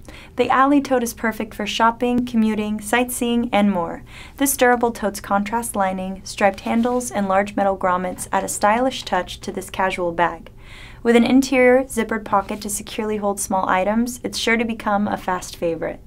The Allie Tote is perfect for shopping, commuting, sightseeing, and more. This durable tote's contrast lining, striped handles, and large metal grommets add a stylish touch to this casual bag. With an interior zippered pocket to securely hold small items, it's sure to become a fast favorite.